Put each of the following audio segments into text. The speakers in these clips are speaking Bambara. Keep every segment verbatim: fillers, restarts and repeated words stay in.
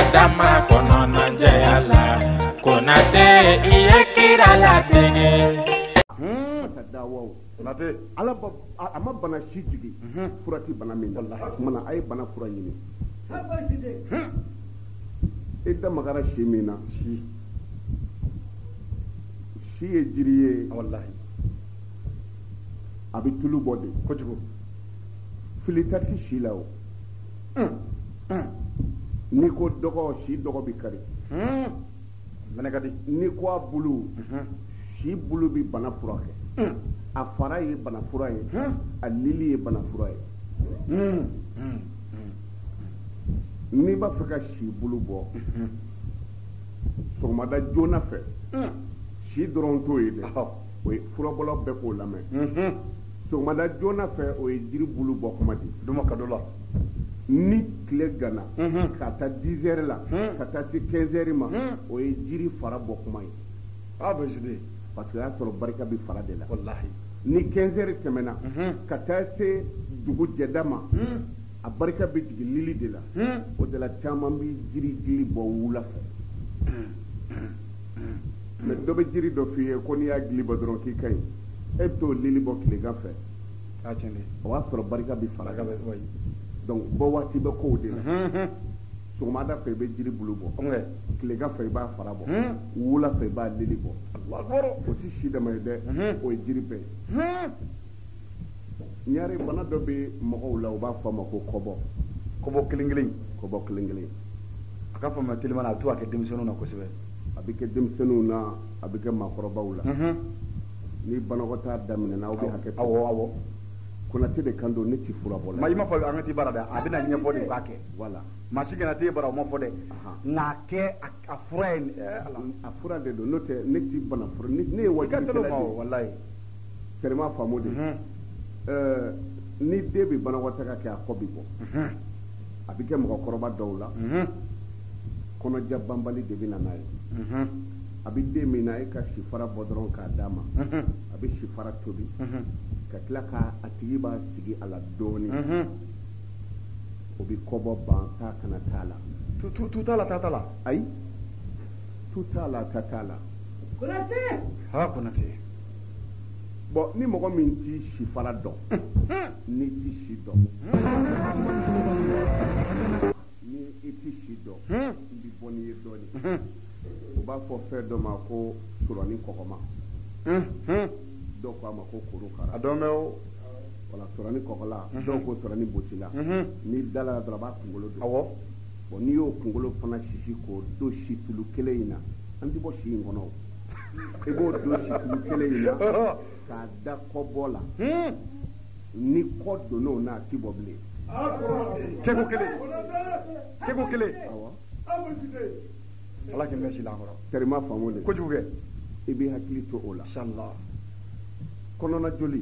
dama konona jayala konate iye kira la dene dawo nate ala ama bana si jigi furati bana min wallahi mana ay bana fura nyini ida magara shi mina shi shi e jiriye wallahi abi tulu bode ko jugo filitati shi lawo ni ko dogo shi dogo bi kari mane kadi ni ko bulu shi bulu bi bana fura ke a fara ye bana fura ye a lili ye bana fura ye n'i b'a fɛ ka si bulu bɔ sɔgɔmada joona fɛ si dɔrɔn t'o ye dɛ o ye furabɔlaw bɛɛ k'o lamɛn sɔgɔmada joona fɛ o ye jiri bulu bɔ kuma di duma ka dɔ la ni tile ganna ka taa dix heures la ka taa se quinze heures ma o ye jiri fara bɔ kuma ye a bɛ jude parce que o y'a sɔrɔ barika bɛ fara de la wallahi ni quinze heures tɛmɛna ka taa se dugu jɛda ma a barika bɛ jigin lili de la o de la caman bɛ jiri gili bɔ wula fɛ mɛ dɔ bɛ jiri dɔ f'i ye ko n'i y'a gili bɔ dɔrɔn k'i ka ɲi e bɛ t'o lili bɔ tilegan fɛ o b'a sɔrɔ barika bɛ fara donc bɔ waati bɛ k'o de la sɔgɔmada fɛ i bɛ jiri bulu bɔ tilegan fɛ i b'a fara bɔ wula fɛ i b'a lili bɔ o tɛ si dama ye dɛ o ye jiri bɛɛ ye ɲare bana dɔ bɛ mɔgɔw la u b'a fɔ a ma ko kɔbɔ kɔbɔ kelen kelen kɔbɔ kelen kelen a ka faamuya teliman na a bɛ to ka kɛ denmisɛnninw na kosɛbɛ a bɛ kɛ denmisɛnninw na a bɛ kɛ maakɔrɔbaw la ni banakɔtaa daminɛna aw bɛ hakɛ to awɔ awɔ konate de kan don ne ti fura bɔ la ma i ma fɔ an ka ti baara dɛ a bɛ na ɲɛfɔ de k'a kɛ voilà maa si kana t'e bara o ma fɔ dɛ nka kɛ a fura ye a fura de don n'o tɛ ne ti bana fura ne ye wajibi kɛlɛ de walayi sɛrima faamu de ni den bɛ banakɔtaga kɛ a kɔ bɛ bɔ a bɛ kɛ mɔgɔkɔrɔba dɔw la kɔnɔja banbali de bɛ na n'a ye a bɛ den min na e ka sifara bɔ dɔrɔn k'a d'a ma a bɛ sifara tobi ka tila ka a tigi b'a sigi a la dɔɔnin o bɛ kɔbɔ ban taa kana t'a la tu tu t'a la taa t'a la ayi tu t'a la taa t'a la konate ha konate bon ni mɔgɔ min t'i sifara dɔn ni t'i si dɔn ni i t'i si dɔn i bɛ bɔ n'i ye dɔɔnin u b'a fɔ fɛn dɔ ma ko sɔrɔni kɔgɔma dɔw ko a ma ko korokara a dɔn bɛ o wala sɔrɔni kɔgɔla dɔw ko sɔrɔni bocila n'i dala dɔrɔn a b'a kunkolo don awɔ bon n'i y'o kunkolo fana sisi k'o don si tulu kelen in na an tɛ bɔ si in kɔnɔ o i b'o don si tulu kelen in na k'a da kɔbɔ la ni kɔ donn'o na a tɛ bɔ bilen kɛko kelen kɛko kelen awɔ ala k'i mɛn si la kɔrɔ tɛrima faamu de kojugu kɛ i b'i hakili to o la inshallah kɔnɔna joli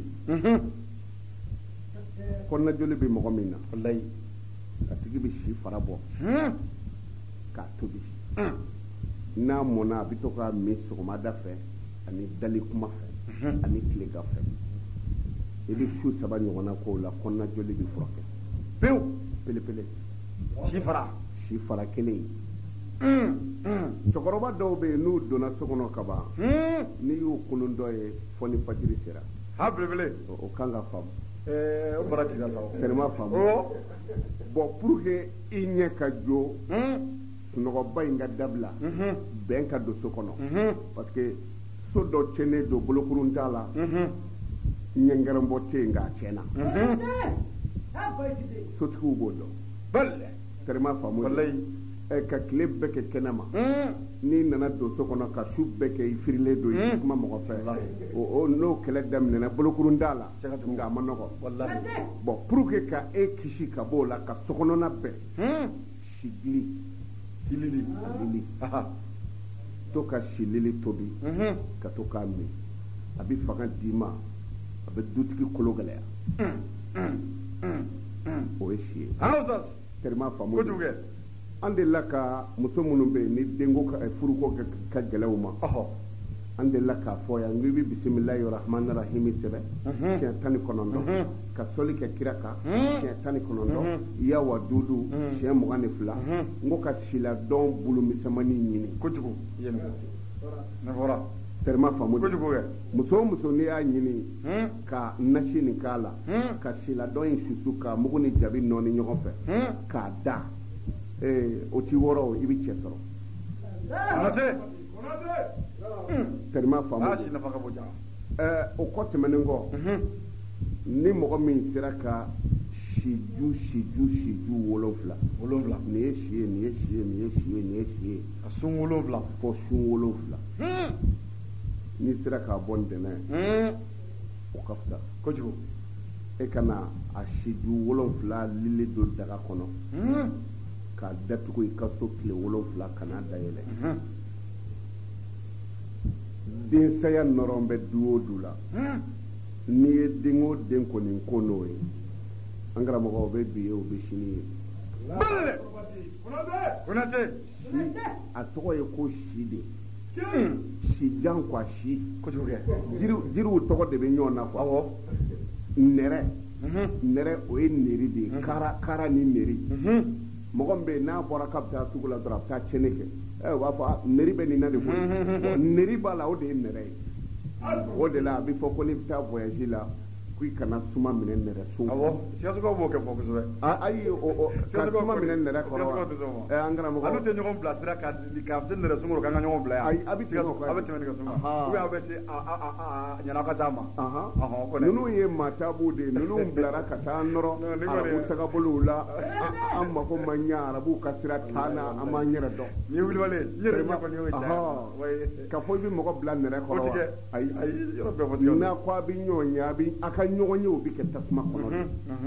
kɔnɔna joli bɛ mɔgɔ min na walayi a tigi bɛ si fara bɔ k'a tobi n'a mɔnna a bɛ to k'a min sɔgɔmada fɛ ani dali kuma fɛ ani tilegan fɛ i bɛ su saba ɲɔgɔnna k'o la kɔnɔna joli bɛ furakɛ pewu pelepele si fara si fara kelen cɛkɔrɔba dɔw bɛ yen n'u donna so kɔnɔ ka ban n'i y'u kunun dɔ ye fɔ ni fajiri sera ha belebele o kan ka faamu o bara tigɛ sa sɛrima faamu bon pour que i ɲɛ ka jo sunɔgɔba in ka dabila bɛn ka don so kɔnɔ parce que so dɔ tiɲɛnen don bolokurun t'a la ɲɛngɛrɛnbɔ tɛ yen nka a tiɲɛna sotigiw b'o dɔn sɛrima faamu ka tile bɛɛ kɛ kɛnɛ ma n'i nana don so kɔnɔ ka su bɛɛ kɛ i firilen don i kuma mɔgɔ fɛ n'o kɛlɛ daminɛna bolokurun t'a la nka a ma nɔgɔ bon pour que ka e kisi ka bɔ o la ka so kɔnɔna bɛɛ sigili silili lili to ka silili tobi ka to k'a min a bɛ fanga d'i ma a bɛ dutigi kolo gɛlɛya o ye si ye tɛrima faamu an delila ka muso minnu bɛ yen ni denko furuko ka gɛlɛn u ma an delila k'a fɔ yan n ko i bɛ bisimilahi rahmani rahimi sɛbɛn siɲɛ tan ni kɔnɔntɔn ka sɔli kɛ kira kan siɲɛ tan ni kɔnɔntɔn yawa dudu siɲɛ mugan ni fila n ko ka siladɔn bulumisɛnmanin ɲini kojugu ne fɔra tɛrima faamu kojugu kɛ muso o muso n'i y'a ɲini ka nasi nin k'a la ka siladɔn in susu ka mugu ni jabi nɔɔni ɲɔgɔn fɛ k'a da o t'i wɔrɔ i bɛ cɛ sɔrɔ tɛrima faamu o kɔ tɛmɛnen kɔ ni mɔgɔ min sera ka siju siju siju wolonfila wolonfila nin ye si ye nin ye si ye nin ye si ye nin ye si ye a sun wolonfila fɔ sun wolonfila n'i sera k'a bɔ ntɛnɛn o ka fisa kojugu e kana a siju wolonfila lili don daga kɔnɔ k'a datugu i ka so tile wolonfila kana dayɛlɛ densaya nɔrɔ bɛ du o du la n'i ye den o den kɔni ko n'o ye an karamɔgɔ o bɛ bi ye o bɛ sini ye Konate a tɔgɔ ye ko si de si jan quoi si kojugu kɛ jiriw tɔgɔ de bɛ ɲɔgɔn na quoi awɔ nɛrɛ nɛrɛ o ye neri de ye kara kara ni neri mɔgɔ min bɛ yen n'a bɔra k'a bɛ taa sugu la dɔrɔn a bɛ taa tiɲɛni kɛ ɛ u b'a fɔ neri bɛ nin na de koyi neri b'a la o de ye nɛrɛ ye o de la a bɛ fɔ ko n'i bɛ taa voyage la ko i kana suma minɛ nɛrɛ sun awɔ sikasokaw b'o kɛ fɔ kosɛbɛ ayi o ka suma minɛ nɛrɛ kɔrɔ wa ɛ an karamɔgɔ olu tɛ ɲɔgɔn bilasira ka ka se nɛrɛ sunkɔrɔ k'an ka ɲɔgɔn bila yan ayi a bɛ tɛmɛ o kan a bɛ tɛmɛ nɛgɛ sunkɔrɔ ou bien a bɛ se a a a ɲana ka s'a ma ninnu ye maatabu de ye ninnu bilara ka taa nɔrɔ arabu tagabolow la an mako ma ɲɛ arabuw ka sira taa na an b'an yɛrɛ dɔn nin ye wilibali n yɛrɛ ɲɛ kɔni y'o ye ka fɔ i bɛ mɔgɔ bila nɛrɛ kɔrɔ wa ayi ayi yɔrɔ bɛɛ fɔ sisan n'a ko a bɛ ɲɔgɔn ye a bɛ a ka ɲɔgɔn ye o bɛ kɛ tasuma kɔnɔ de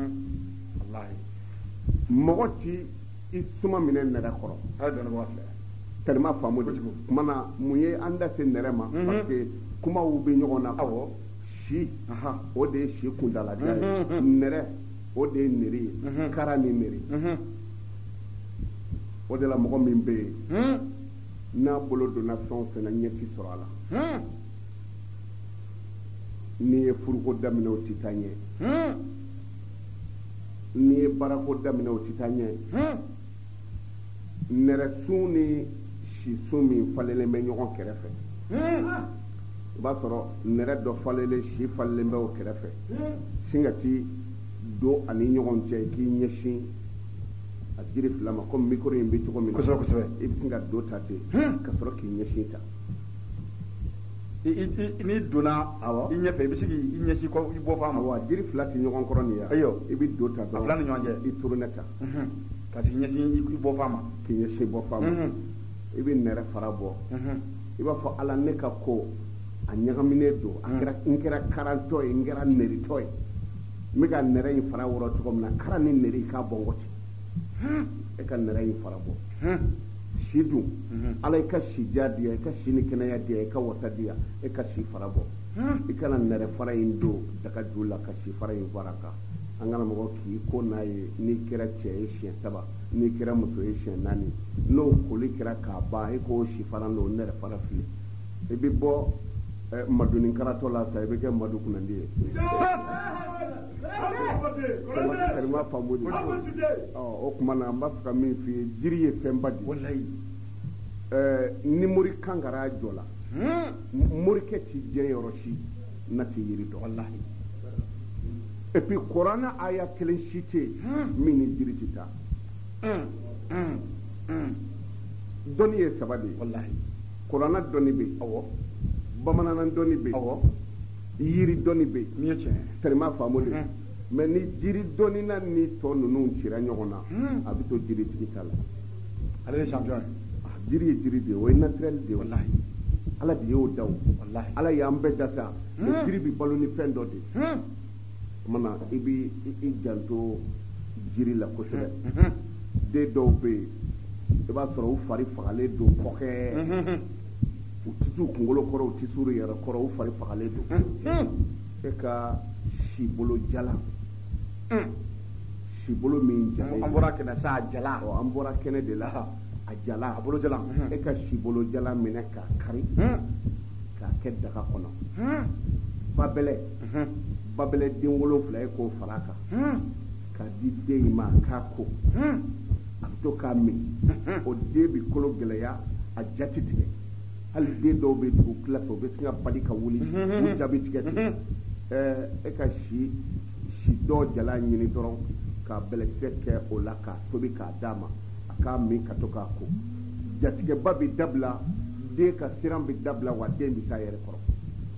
mɔgɔ ti i suma minɛ nɛrɛ kɔrɔ tɛrima faamu de kuma na mun ye an da se nɛrɛ ma parce que kumaw bɛ ɲɔgɔn na awɔ si o de ye si kuntalajan ye nɛrɛ o de ye neri ye kara ni neri o de la mɔgɔ min bɛ yen n'a bolo donna fɛn o fɛn na ɲɛ ti sɔrɔ a la n'i ye furuko daminɛ o ti taa ɲɛ n'i ye baarako daminɛ o ti taa ɲɛ nɛrɛsun ni sisun min falenlen bɛ ɲɔgɔn kɛrɛfɛ i b'a sɔrɔ nɛrɛ dɔ falenlen si falenlen bɛ o kɛrɛfɛ sin ka ti don ani ɲɔgɔn cɛ i k'i ɲɛsin a jiri fila ma komi mikoro in bɛ cogo min na kosɛbɛ kosɛbɛ i bɛ sin ka do ta ten ka sɔrɔ k'i ɲɛsin ta n'i donna i ɲɛfɛ i bɛ se k'i ɲɛsin i bɔ fa ma wa jiri fila tɛ ɲɔgɔn kɔrɔ nin ye ayiwa i bɛ do ta dɔrɔn a fila ni ɲɔgɔn cɛ i turunɛ ta ka sigi ɲɛsin i bɔ fa ma k'i ɲɛsin bɔ fa ma i bɛ nɛrɛ fara bɔ i b'a fɔ ala ne ka ko a ɲagaminen don a kɛra n kɛra karantɔ ye n kɛra neritɔ ye n bɛ ka nɛrɛ in fara wɔrɔ cogo min na kara ni neri i k'a bɔ n kɔ ten e ka nɛrɛ in fara bɔ si dun ala i ka si diya diya i ka si ni kɛnɛya diya i ka wasa diya e ka si fara bɔ i kana nɛrɛ fara in don daga ju la ka si fara in fara kan an kana mɔgɔ k'i ko n'a ye n'i kɛra cɛ ye siɲɛ saba n'i kɛra muso ye siɲɛ naani n'o koli kɛra k'a ban e k'o si fara n'o nɛrɛ fara fili i bɛ bɔ maduni karatɔ la sa i bɛ kɛ madu kunnandi ye kalima faamu de o tuma na an b'a fɛ ka min f'i ye jiri ye fɛnba de ni mori kankara jɔ la morikɛ ti diɲɛ yɔrɔ si na ti yiri dɔn et puis kuranɛ aya kelen si tɛ yen min ni jiri ti taa dɔnni ye saba de ye kuranɛ dɔnni bɛ yen bamanankan dɔnni bɛ yen yiri dɔnni bɛ yen tɛrima faamu de mɛ ni jiri dɔnni na ni tɔ ninnu cira ɲɔgɔn na a bɛ to jiri tigi ta la ale ye champion ye jiri ye jiri de ye o ye naturel de ye ala de y'o da o ala y'an bɛɛ da sa jiri bɛ balo ni fɛn dɔ de ye tuma na i bɛ i janto jiri la kosɛbɛ den dɔw bɛ yen i b'a sɔrɔ u fari fagalen don kɔkɛ u tɛ s'u kunkolo kɔrɔ u tɛ s'u yɛrɛ kɔrɔ u fari fagalen don e ka sibolo jala sibolo min jalen an bɔra kɛnɛ sa a jala an bɔra kɛnɛ de la a jala a bolo jala e ka sibolo jala minɛ k'a kari k'a kɛ daga kɔnɔ babɛlɛ babɛlɛ den wolonfila ye k'o fara kan k'a di den in ma k'a ko a bɛ to k'a min o den bi kolo gɛlɛya a jati tigɛ hali den dɔw bɛ dugu tila fɛ o bɛ sin ka bali ka wuli u jaabi tigɛ tigɛ ɛɛ e ka si si dɔw jala ɲini dɔrɔn ka bɛlɛkisɛ kɛ o la k'a tobi k'a d'a ma a k'a min ka to k'a ko jatigɛba bi dabila den ka siran bi dabila wa den bi s'a yɛrɛ kɔrɔ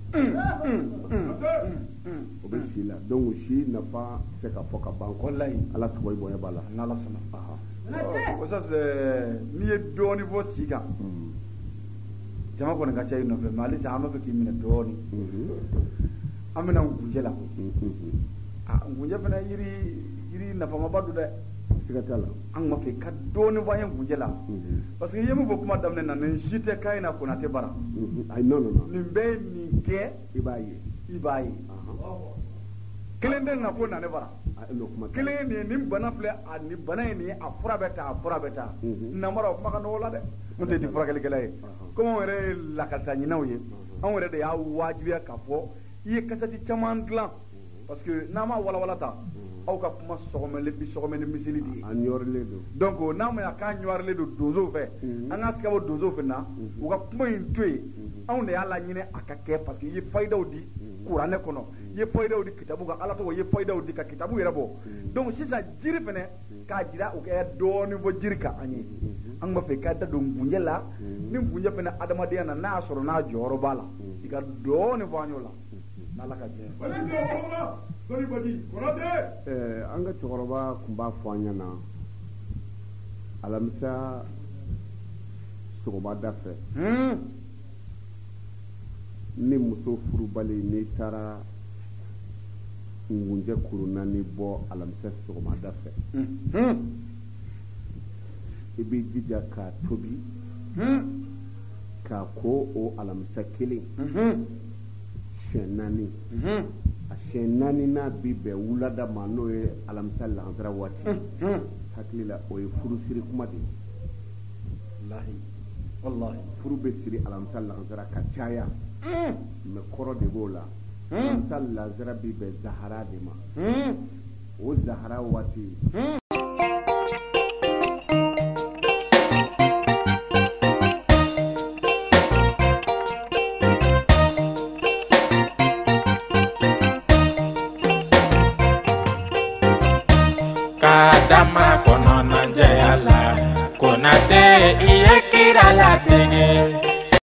o bɛ si la donc si nafa tɛ se ka fɔ ka ban wallahi ala sago i bonya b'a la n'ala sɔnna o sas n'i ye dɔɔni fɔ si kan jama kɔni ka ca i nɔfɛ mais halisa an b'a fɛ k'i minɛ dɔɔni an bɛna nkunjɛ la nkunjɛ fana yiri yiri nafamaba don dɛ siga t'a la an tun b'a fɛ ka dɔɔni fɔ an ye nkunjɛ la parce que i ye min fɔ kuma daminɛ na nin si tɛ k'a in na Konate bara ayi non non non nin bɛɛ ye nin kɛ i b'a ye i b'a ye kelen tɛ na ko Nane bara kelen ye nin ye nin bana filɛ a nin bana ye nin ye a fura bɛ taa a fura bɛ taa namara o kuma ka nɔgɔ la dɛ n tɛ di furakɛlikɛla ye komi anw yɛrɛ ye lakalita ɲinanw ye anw yɛrɛ de y'a wajibiya k'a fɔ i ye kasɛti caman dilan parce que n'an m'a walawala ta aw ka kuma sɔgɔmɛlen bi sɔgɔmɛ ni miseli de ye a ɲɔrilen don donc n'a ma k'a ɲɔrilen don donsow fɛ an ka sigabɔ donsow fɛ na u ka kuma in to yen anw de y'a laɲini a ka kɛ parce que i ye fayidaw di kuranɛ kɔnɔ i ye fayidaw di kitabu kan ala tɔgɔ i ye fayidaw di ka kitabu yɛrɛ bɔ donc sisan jiri fɛnɛ k'a jira u kɛ dɔɔni fɔ jiri kan an ye an b'a fɛ k'a da don nkunjɛ la ni nkunjɛ fɛnɛ adamadenya na n'a y'a sɔrɔ n'a jɔyɔrɔ b'a la i ka dɔɔni fɔ an y'o la n'ala ka diɲɛ an ka cɛkɔrɔba tun b'a fɔ an ɲɛna alamisa sɔgɔmada fɛ ni muso furubali n'i taara nkunjɛ kuru naani bɔ alamisa sɔgɔmada fɛ i b'i jija k'a tobi k'a ko o alamisa kelen siɲɛ naani a siɲɛ naani n'a bi bɛn wulada ma n'o ye alamisa lansara waati hakili la o ye furusiri kuma de ye wallahi furu bɛ siri alamisa lansara ka caya mais kɔrɔ de b'o la alamisa lansara bi bɛn zahara de ma o zahara waati Kadama kono na jaya la Konate iye kira la tene